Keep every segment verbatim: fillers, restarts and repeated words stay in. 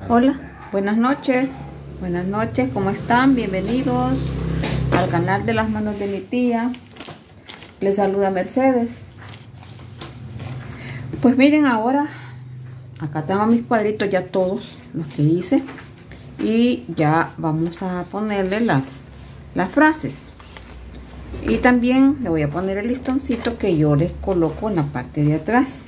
Hola, buenas noches, buenas noches, ¿cómo están? Bienvenidos al canal de las manos de mi tía. Les saluda Mercedes. Pues miren, ahora acá tengo mis cuadritos ya todos los que hice y ya vamos a ponerle las, las frases. Y también le voy a poner el listoncito que yo les coloco en la parte de atrás.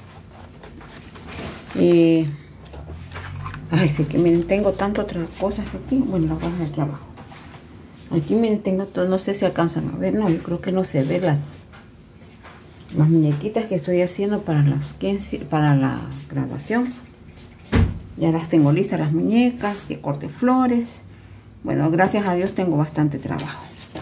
Eh, Ay, sí que miren, tengo tantas otras cosas aquí. Bueno, las cosas aquí abajo. Aquí miren, tengo todo, no sé si alcanzan a ver. No, yo creo que no se ve las, las muñequitas que estoy haciendo para, las, para la grabación. Ya las tengo listas, las muñecas, que corte flores. Bueno, gracias a Dios tengo bastante trabajo.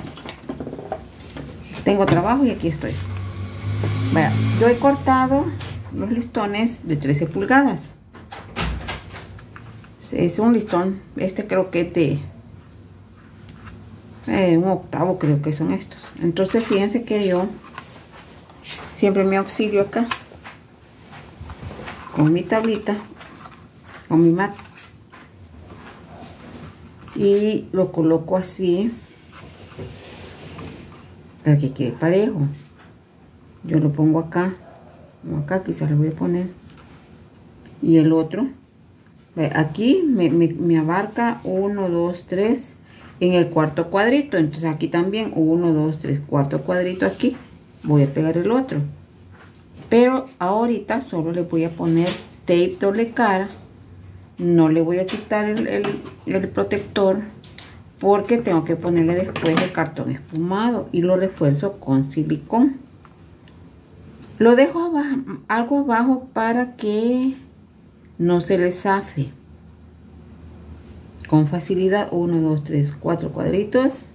Tengo trabajo y aquí estoy. Bueno, yo he cortado los listones de trece pulgadas. Es un listón, este creo que es de eh, un octavo, creo que son estos. Entonces fíjense que yo siempre me auxilio acá con mi tablita, con mi mat, y lo coloco así para que quede parejo. Yo lo pongo acá, como acá quizás le voy a poner, y el otro aquí me, me, me abarca uno, dos, tres en el cuarto cuadrito. Entonces aquí también uno, dos, tres, cuarto cuadrito aquí. Voy a pegar el otro. Pero ahorita solo le voy a poner tape doble cara. No le voy a quitar el, el, el protector porque tengo que ponerle después el cartón espumado y lo refuerzo con silicón. Lo dejo abajo, algo abajo para que no se le zafe con facilidad. Uno, dos, tres, cuatro cuadritos,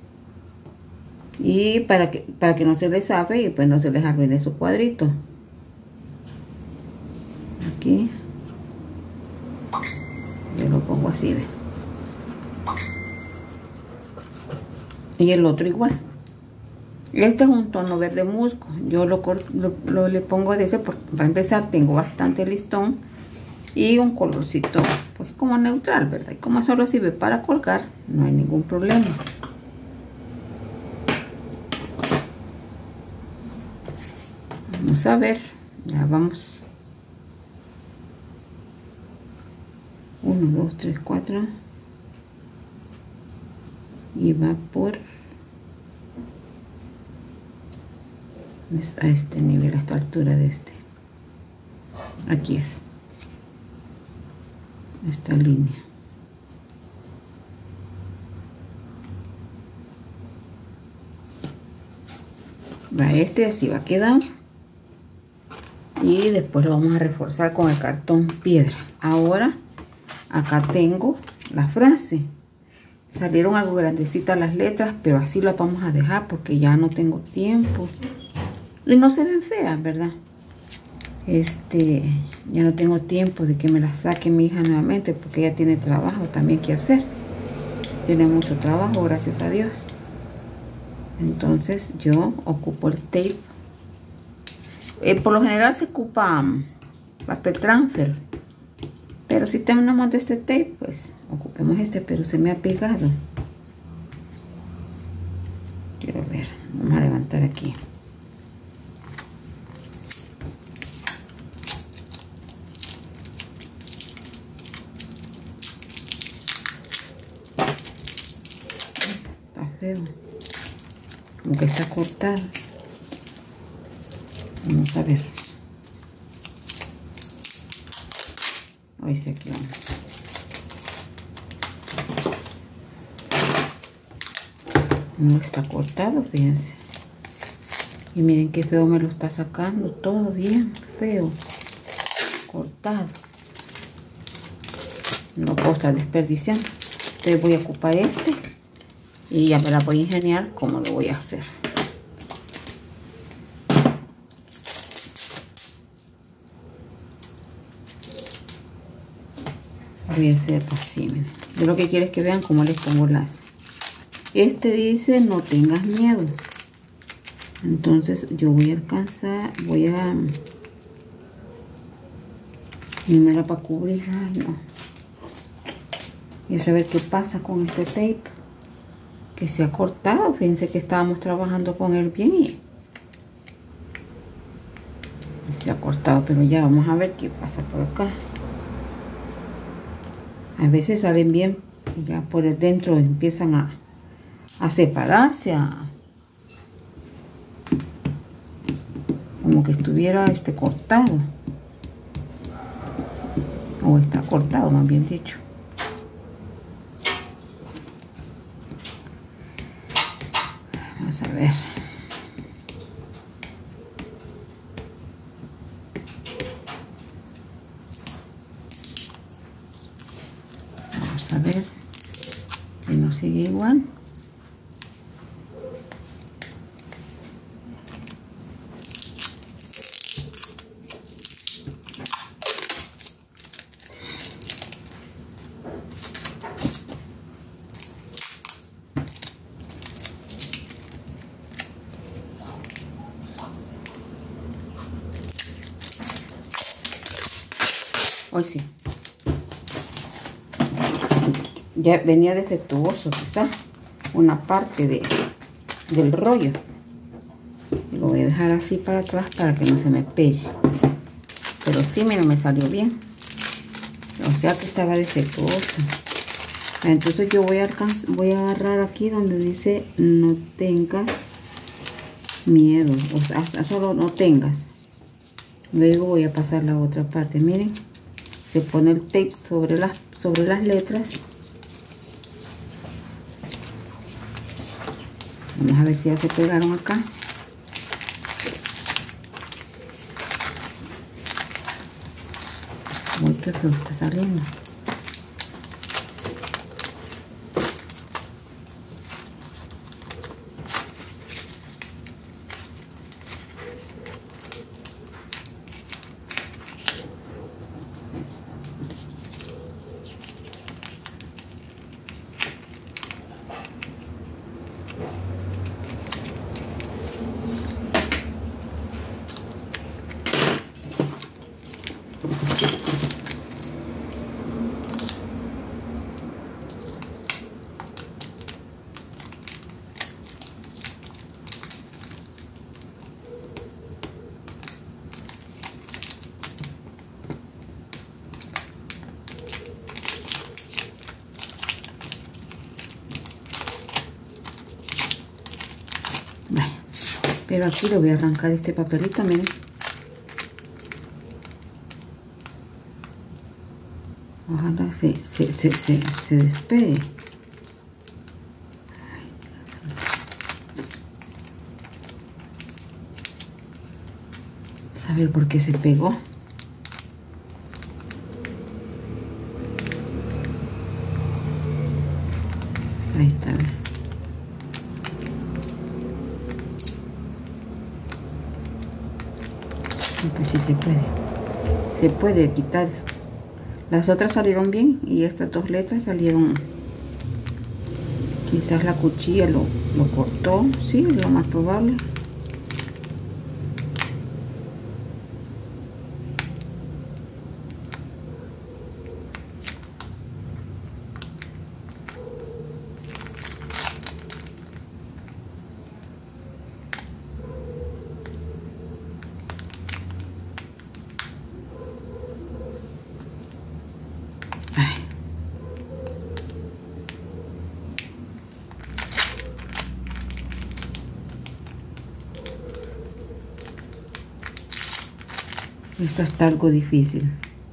y para que para que no se le zafe y pues no se les arruine su cuadrito. Aquí yo lo pongo así, ¿ve? Y el otro igual. Este es un tono verde musgo. Yo lo, lo, lo le pongo de ese porque para empezar tengo bastante listón y un colorcito pues como neutral, ¿verdad? Y como solo sirve para colgar, no hay ningún problema. Vamos a ver, ya vamos. Uno, dos, tres, cuatro. Y va por a este nivel, a esta altura de este. Aquí es esta línea. Va, este así va a quedar. Y después lo vamos a reforzar con el cartón piedra. Ahora acá tengo la frase. Salieron algo grandecitas las letras, pero así las vamos a dejar porque ya no tengo tiempo. Y no se ven feas, ¿verdad? Este, ya no tengo tiempo de que me la saque mi hija nuevamente porque ella tiene trabajo también que hacer. Tiene mucho trabajo, gracias a Dios. Entonces yo ocupo el tape. Eh, por lo general se ocupa um, papel transfer. Pero si tenemos de este tape, pues ocupemos este, pero se me ha pegado. Quiero ver, vamos a levantar aquí. Como que está cortado. Vamos a ver. Hoy sí, aquí vamos. No está cortado, fíjense. Y miren qué feo me lo está sacando. Todo bien feo. Cortado. No puedo estar desperdiciando. Entonces voy a ocupar este. Y ya me la voy a ingeniar cómo lo voy a hacer. Voy a hacer así, miren. Yo lo que quiero es que vean cómo les pongo las. Este dice no tengas miedo. Entonces yo voy a alcanzar, voy a... Y me la para cubrir. Ay, no. y a saber qué pasa con este tape que se ha cortado. Fíjense que estábamos trabajando con él bien y se ha cortado, pero ya vamos a ver qué pasa por acá. A veces salen bien y ya por el dentro empiezan a, a separarse, a, como que estuviera este cortado, o está cortado más bien dicho. Vamos a ver. Vamos a ver si no sigue igual. Hoy sí. Ya venía defectuoso quizás una parte de, del rollo. Lo voy a dejar así para atrás para que no se me pegue. Pero sí, mira, me salió bien. O sea que estaba defectuoso. Entonces yo voy a, voy a agarrar aquí donde dice no tengas miedo. O sea, solo no tengas. Luego voy a pasar la otra parte. Miren. Se pone el tape sobre las, sobre las letras. Vamos a ver si ya se pegaron acá. Uy, qué feo está saliendo. Pero aquí le voy a arrancar este papelito, miren. Ojalá se, se, se, se, se despegue. Saber por qué se pegó. Ahí está. Pues sí se puede. Se puede quitar. Las otras salieron bien y estas dos letras salieron. Quizás la cuchilla lo, lo cortó. Sí, lo más probable. Esto está algo difícil.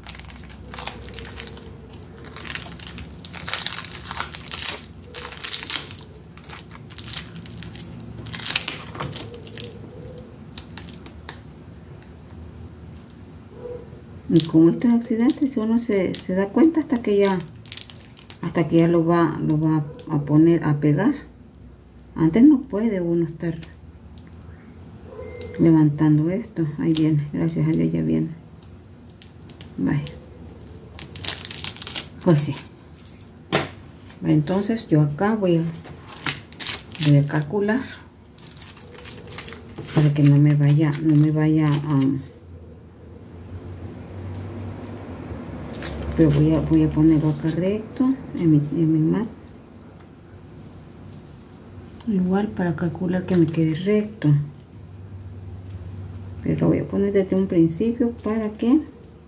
Y con estos accidentes uno se, se da cuenta hasta que ya hasta que ya lo va, lo va a poner a pegar. Antes no puede uno estar levantando esto. Ahí viene, gracias a Dios ya viene. Vaya. Pues sí. Entonces yo acá voy a voy a calcular para que no me vaya no me vaya a pero voy a, voy a ponerlo acá recto en mi, en mi mat, igual para calcular que me quede recto, pero lo voy a poner desde un principio para que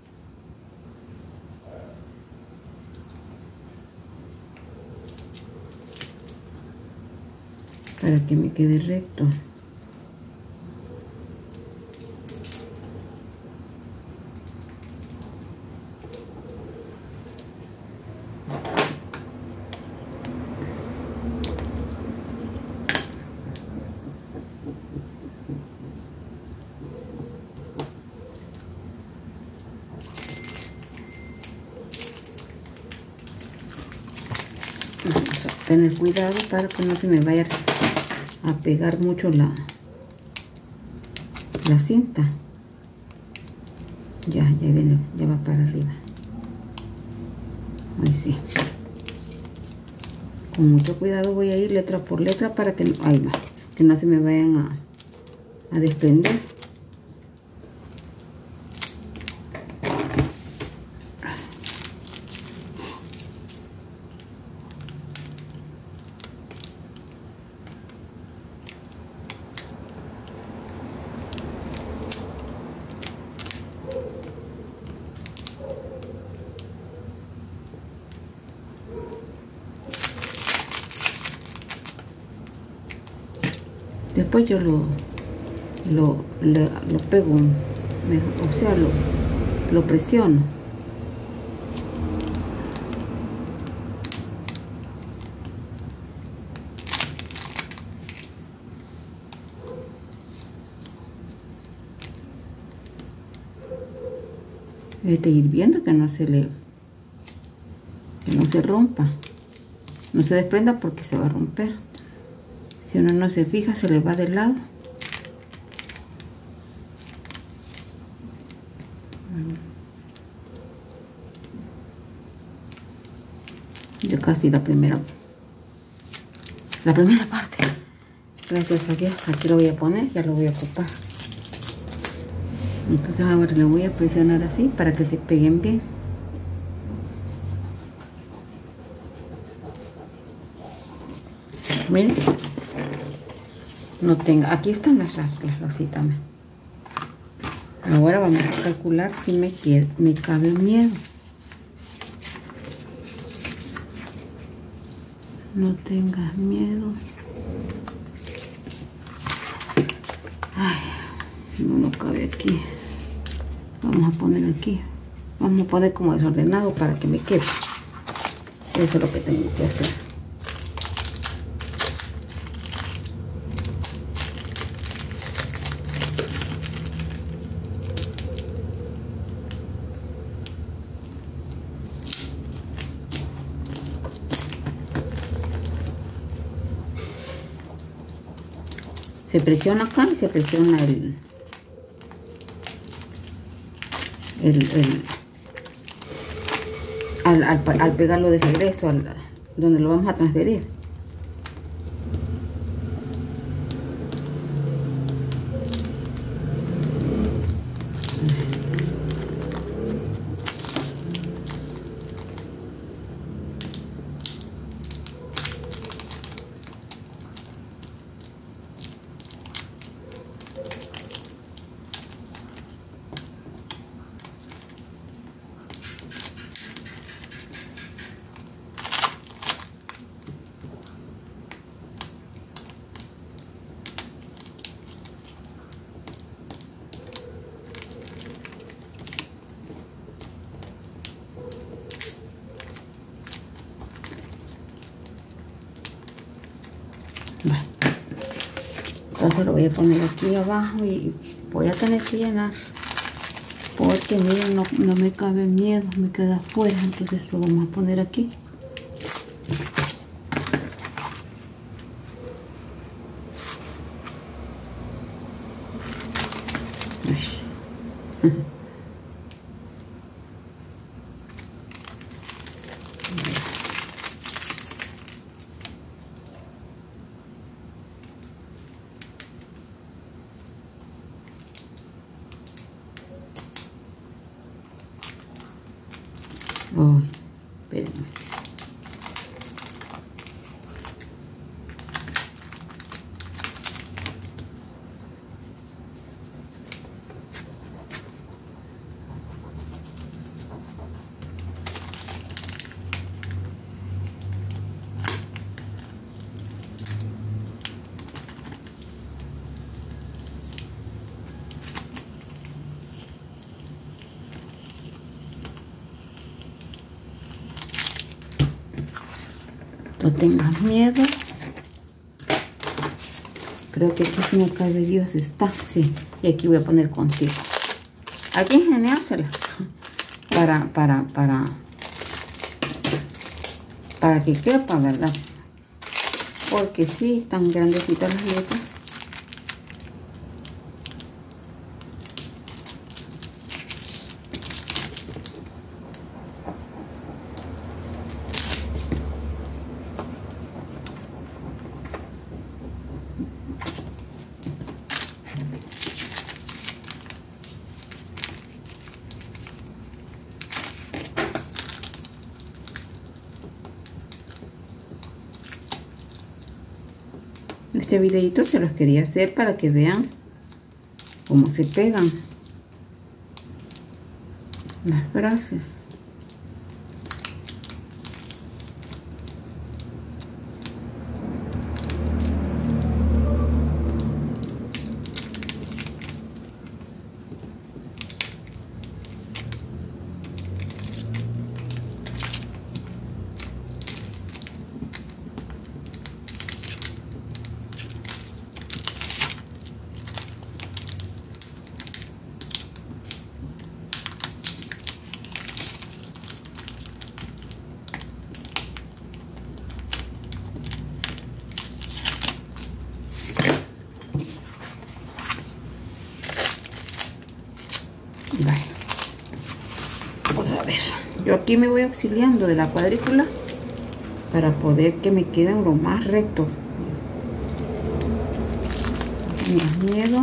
para que me quede recto. Vamos a tener cuidado para que no se me vaya a pegar mucho la, la cinta. Ya, ya viene, ya va para arriba. Ahí sí. Con mucho cuidado voy a ir letra por letra para que, ahí va, que no se me vayan a, a desprender. Después yo lo, lo, lo, lo pego, mejor, o sea, lo, lo presiono. Hay que ir viendo que no se le, que no se rompa, no se desprenda porque se va a romper. Si uno no se fija, se le va de lado. Yo casi la primera, la primera parte. Gracias a Dios, aquí lo voy a poner, ya lo voy a ocupar. Entonces ahora le voy a presionar así para que se peguen bien. Miren. No tenga, aquí están las rascas, rosita. Ahora vamos a calcular si me, queda, me cabe miedo. No tengas miedo. Ay, no, no cabe aquí. Vamos a poner aquí. Vamos a poner como desordenado para que me quede. Eso es lo que tengo que hacer. Se presiona acá y se presiona el, el, el al, al, al pegarlo de regreso al, donde lo vamos a transferir. Bueno, entonces lo voy a poner aquí abajo y voy a tener que llenar porque miren, no, no me cabe miedo, me queda afuera, entonces lo vamos a poner aquí. No tengas miedo. Creo que aquí si me cabe Dios está. Sí. Y aquí voy a poner contigo. Aquí ingeniársela. Para, para, para. Para que quepa, ¿verdad? Porque sí, están grandecitas las letras. Este videito se los quería hacer para que vean cómo se pegan las frases. Vale. Vamos a ver. Yo aquí me voy auxiliando de la cuadrícula para poder que me queden lo más recto. No tengas miedo.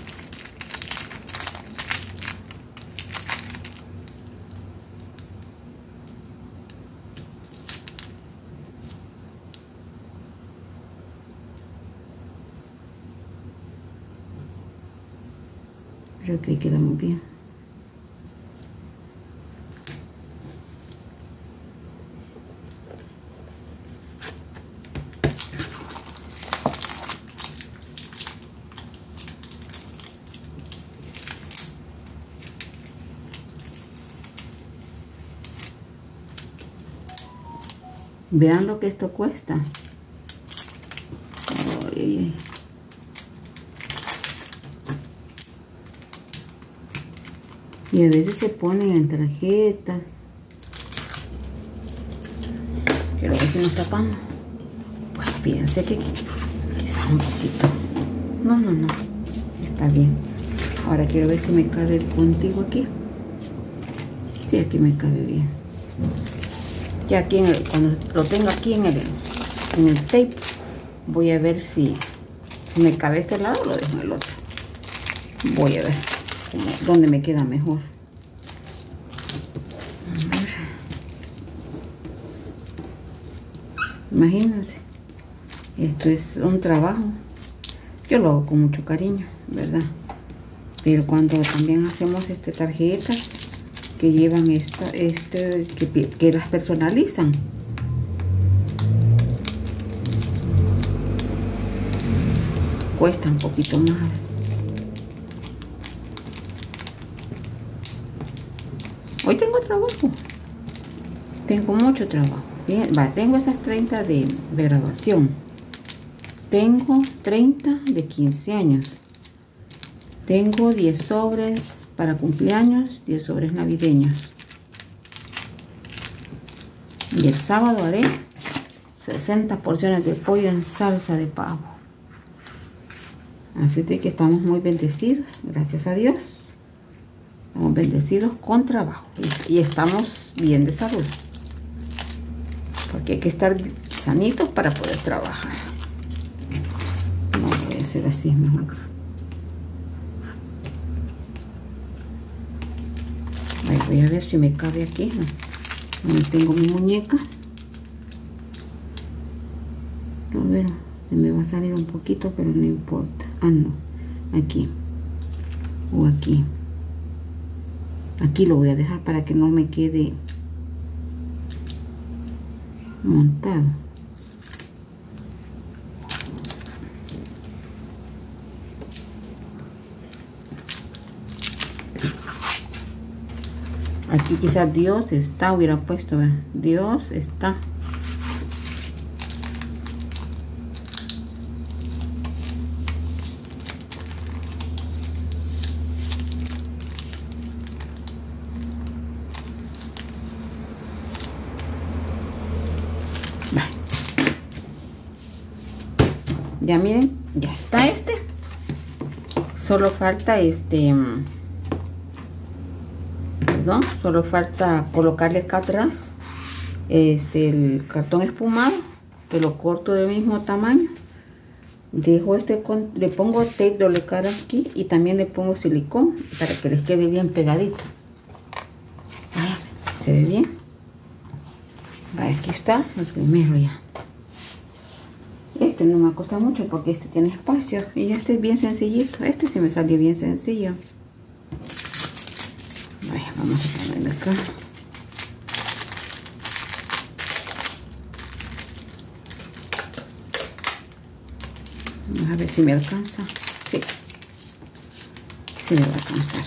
Creo que ahí queda muy bien. Vean lo que esto cuesta. Ay, ay, ay. Y a veces se ponen en tarjetas. Quiero ver si nos tapamos. Pues fíjense que quizás un poquito. No, no, no. Está bien. Ahora quiero ver si me cabe contigo aquí. Sí, aquí me cabe bien. Ya aquí en el, cuando lo tengo aquí en el, en el tape, voy a ver si, si me cabe este lado o lo dejo en el otro. Voy a ver cómo, dónde me queda mejor. A ver. Imagínense, esto es un trabajo. Yo lo hago con mucho cariño, ¿verdad? Pero cuando también hacemos este tarjetas que llevan esta, este, que, que las personalizan. Cuesta un poquito más. Hoy tengo trabajo. Tengo mucho trabajo. Bien, va, tengo esas treinta de, de graduación. Tengo treinta de quince años. Tengo diez sobres para cumpleaños, diez sobres navideños. Y el sábado haré sesenta porciones de pollo en salsa de pavo. Así de que estamos muy bendecidos, gracias a Dios. Estamos bendecidos con trabajo y, y estamos bien de salud. Porque hay que estar sanitos para poder trabajar. No voy a hacer así mejor. Voy a ver si me cabe aquí. Donde tengo mi muñeca. A ver, se me va a salir un poquito, pero no importa. Ah, no. Aquí. O aquí. Aquí lo voy a dejar para que no me quede montado. Aquí quizás Dios está, hubiera puesto, ¿verdad? Dios está. Vale. Ya miren, ya está este. Solo falta este... Perdón, solo falta colocarle acá atrás este, el cartón espumado, que lo corto del mismo tamaño. Dejo este con, le pongo tape doble cara aquí y también le pongo silicón para que les quede bien pegadito. Vaya, se ve bien. Vaya, aquí está el primero ya. Este no me cuesta mucho porque este tiene espacio y este es bien sencillito. Este sí me salió bien sencillo. Vaya, vamos a ponerle acá. Vamos a ver si me alcanza. Sí, sí me va a alcanzar.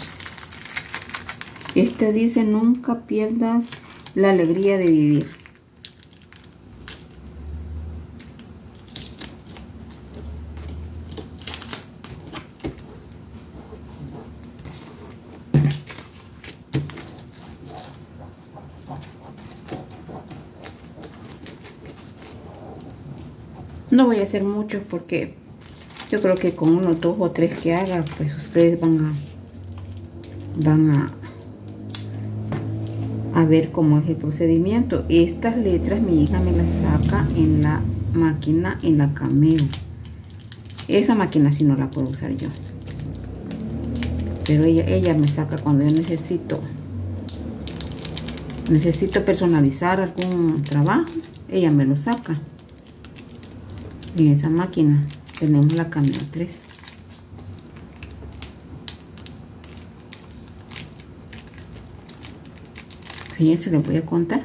Este dice: nunca pierdas la alegría de vivir. No voy a hacer muchos porque yo creo que con unos dos o tres que haga, pues ustedes van a van a, a ver cómo es el procedimiento. Estas letras mi hija me las saca en la máquina, en la Cameo. Esa máquina sí no la puedo usar yo, pero ella, ella me saca cuando yo necesito necesito personalizar algún trabajo. Ella me lo saca. En esa máquina tenemos la Cameo tres. Fíjense, les voy a contar.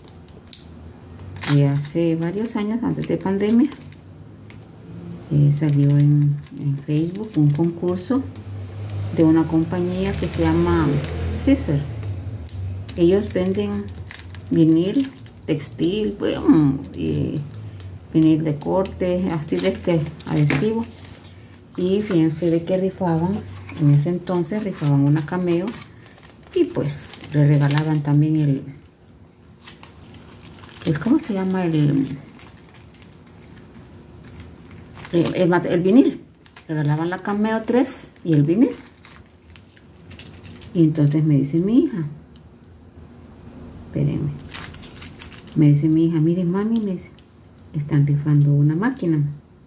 Y hace varios años, antes de pandemia, eh, salió en, en Facebook un concurso de una compañía que se llama Scissor. Ellos venden vinil, textil, bueno, y vinil de corte, así de este adhesivo. Y fíjense de que rifaban, en ese entonces rifaban una Cameo y pues le regalaban también el, el ¿cómo se llama? El, el, el, el vinil. Regalaban la Cameo tres y el vinil. Y entonces me dice mi hija, espérenme, me dice mi hija: miren mami, me dice, están rifando una máquina.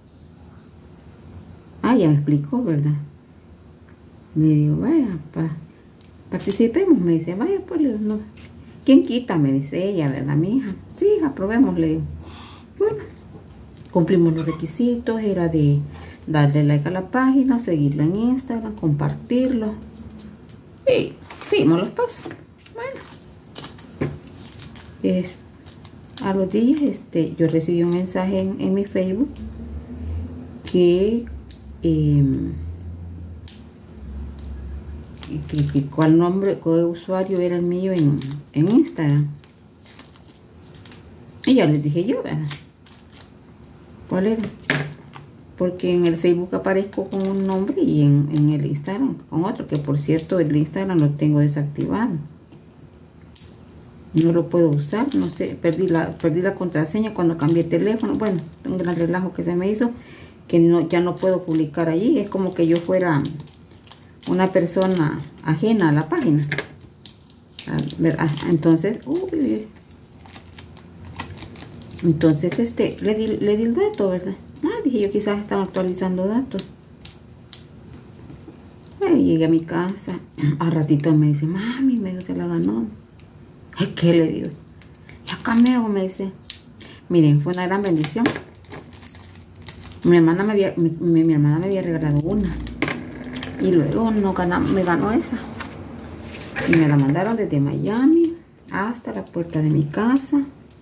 Ah, ya me explicó, ¿verdad? Le digo: vaya, pa, participemos. Me dice: vaya, pues, no. ¿Quién quita? Me dice ella, ¿verdad, mi hija? Sí, hija, probemos, le digo. Bueno, cumplimos los requisitos. Era de darle like a la página, seguirlo en Instagram, compartirlo. Y seguimos los pasos. Bueno, es... A los días este, yo recibí un mensaje en, en mi Facebook que, eh, que, que cuál nombre, cuál usuario era el mío en, en Instagram. Y ya les dije yo, ¿verdad? ¿Cuál era? Porque en el Facebook aparezco con un nombre y en, en el Instagram con otro, que por cierto el Instagram lo tengo desactivado. No lo puedo usar, no sé, perdí la, perdí la contraseña cuando cambié el teléfono. Bueno, un gran relajo que se me hizo, que no, ya no puedo publicar allí. Es como que yo fuera una persona ajena a la página. A ver, ah, entonces, uy, entonces este, le di, le di el dato, ¿verdad? Ah, dije yo, quizás están actualizando datos. Ay, llegué a mi casa, al ratito me dice: mami, me dijo, se la ganó. Es que le digo, ya Cameo, me dice. Miren, fue una gran bendición. Mi hermana me había, mi, mi, mi hermana me había regalado una. Y luego no gana, me ganó esa. Y me la mandaron desde Miami hasta la puerta de mi casa.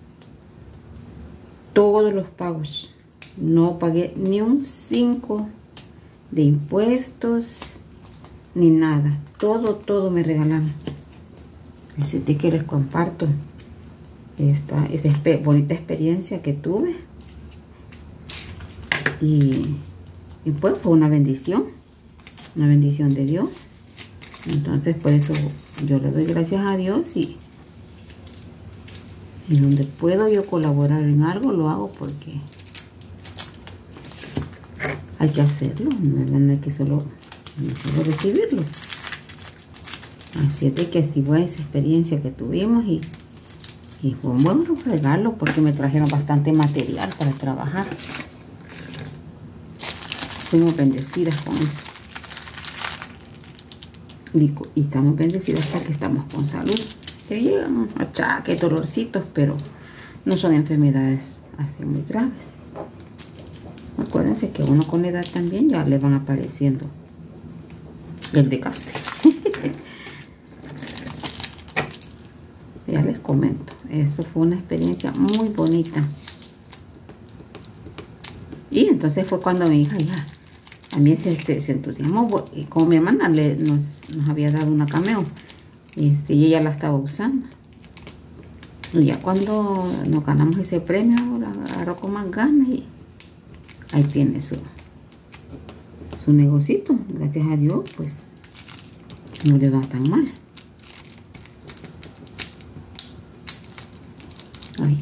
Todos los pagos. No pagué ni un cinco de impuestos, ni nada. Todo, todo me regalaron. Así que les comparto esta, esa bonita experiencia que tuve. Y, y pues fue una bendición. Una bendición de Dios. Entonces por eso yo le doy gracias a Dios. Y, Y donde puedo yo colaborar en algo, lo hago porque hay que hacerlo, no, no hay que solo, no solo recibirlo. Así es de que así fue esa experiencia que tuvimos y, y fue un buen regalo porque me trajeron bastante material para trabajar. Fuimos bendecidas con eso. Y, y estamos bendecidas porque estamos con salud. Que llegan achaques, dolorcitos, pero no son enfermedades así muy graves. Acuérdense que uno con la edad también ya le van apareciendo el desgaste. Ya les comento, eso fue una experiencia muy bonita. Y entonces fue cuando mi hija ya también se, se, se entusiasmó. Y como mi hermana le, nos, nos había dado una cameo, este, y ella la estaba usando. Y ya cuando nos ganamos ese premio, la agarró con más ganas y ahí tiene su, su negocito. Gracias a Dios, pues no le va tan mal. Ay.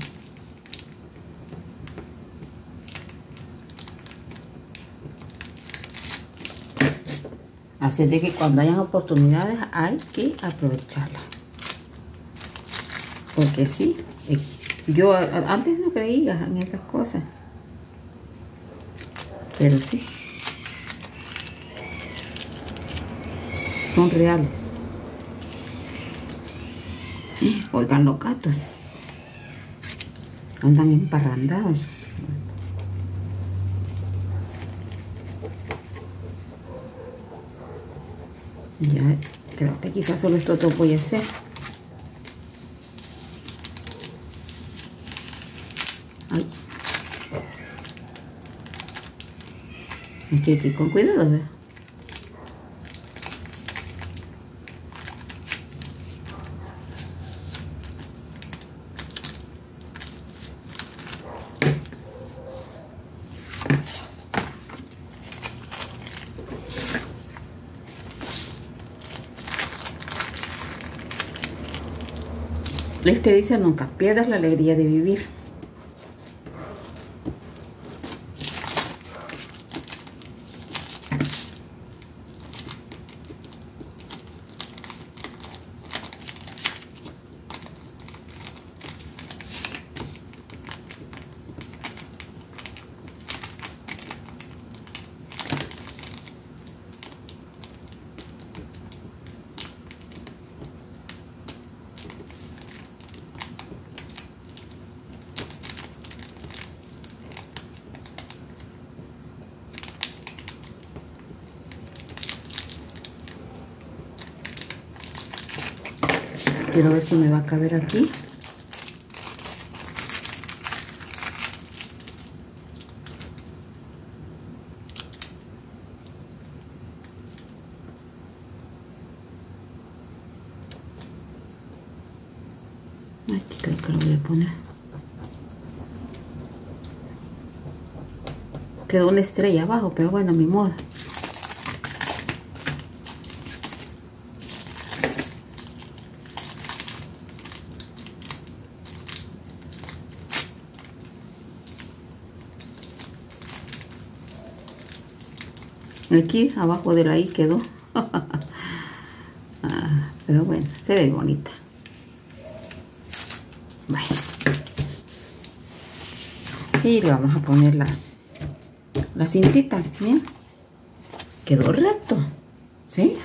Así de que cuando hayan oportunidades hay que aprovecharlas. Porque sí, yo antes no creía en esas cosas. Pero sí. Son reales. Oigan los gatos. Andan emparrandados. Ya, creo que quizás solo esto todo voy a hacer. Ay. Hay que ir con cuidado, ¿verdad? Este dice: nunca pierdas la alegría de vivir. Quiero ver si me va a caber aquí. Aquí creo que lo voy a poner. Quedó una estrella abajo, pero bueno, mi modo. Aquí abajo de la I quedó. Ah, pero bueno, se ve bonita. Bueno. Y le vamos a poner la, la cintita. Miren. Quedó recto. ¿Sí?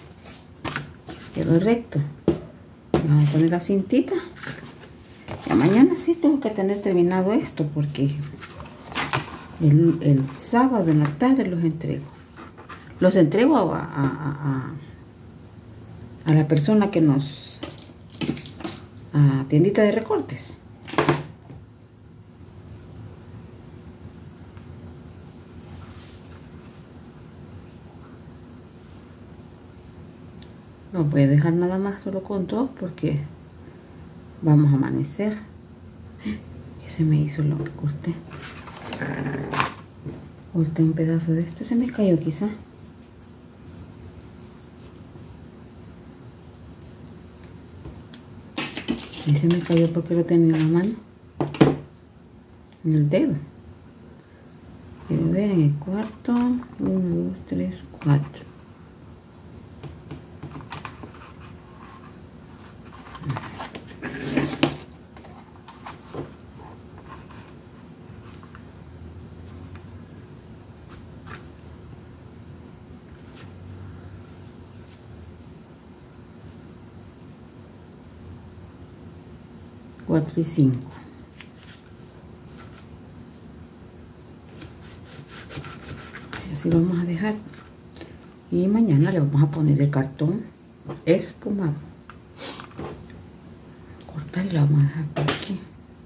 Quedó recto. Vamos a poner la cintita. Ya mañana sí tengo que tener terminado esto porque el, el sábado en la tarde los entrego. Los entrego a, a, a, a la persona que nos... a tiendita de recortes. No voy a dejar nada más solo con dos porque vamos a amanecer. ¿Qué se me hizo lo que corté? Corté un pedazo de esto. Se me cayó quizá. Y se me cayó porque lo tenía en la mano, en el dedo. Quiero ver en el cuarto. Uno, dos, tres, cuatro. Cuatro y cinco. Así vamos a dejar. Y mañana le vamos a poner el cartón espumado. Cortar y lo vamos a dejar por aquí.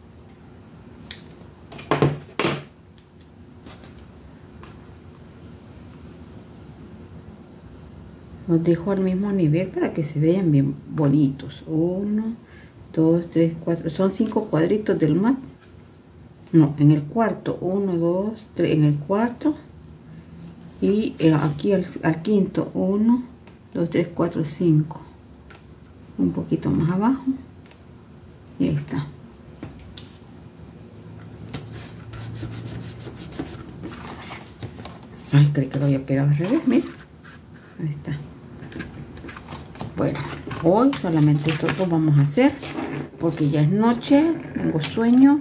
Los dejo al mismo nivel para que se vean bien bonitos. Uno, dos, tres, cuatro. Son cinco cuadritos del mat. No, en el cuarto. Uno, dos, tres. En el cuarto. Y aquí al, al quinto. Uno, dos, tres, cuatro, cinco. Un poquito más abajo. Y ahí está. Ay, creí que lo había pegado al revés. Mira. Ahí está. Bueno, hoy solamente esto lo vamos a hacer porque ya es noche, tengo sueño.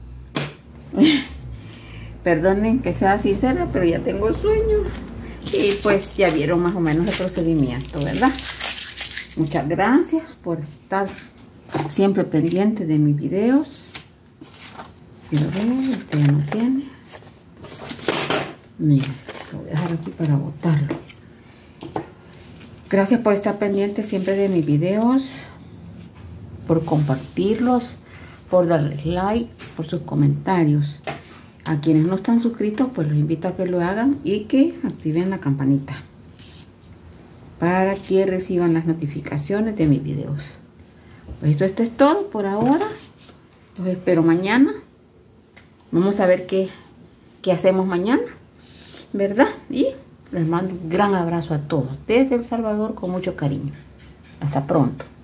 Perdonen que sea sincera, pero ya tengo sueño. Y pues ya vieron más o menos el procedimiento, ¿verdad? Muchas gracias por estar siempre pendiente de mis videos. Quiero ver, este ya no tiene. Mira, este lo voy a dejar aquí para botarlo. Gracias por estar pendiente siempre de mis videos, por compartirlos, por darles like, por sus comentarios. A quienes no están suscritos, pues los invito a que lo hagan y que activen la campanita para que reciban las notificaciones de mis videos. Pues esto, esto es todo por ahora. Los espero mañana. Vamos a ver qué, qué hacemos mañana, ¿verdad? Y les mando un gran abrazo a todos desde El Salvador con mucho cariño. Hasta pronto.